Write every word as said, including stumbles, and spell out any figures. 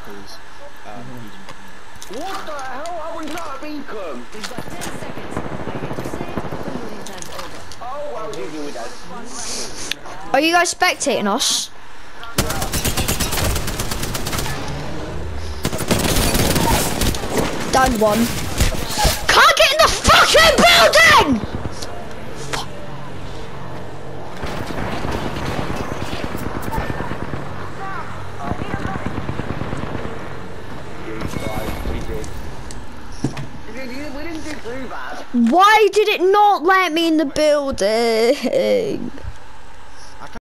because um, Mm-hmm. he didn't. What the hell? I was not a beacon! We've got ten seconds. I hate to say it, but the looting time's over. Oh, what was you doing with that? Are you guys spectating us? Down one. Can't get in the fucking building! We didn't do too bad. Why did it not let me in the building?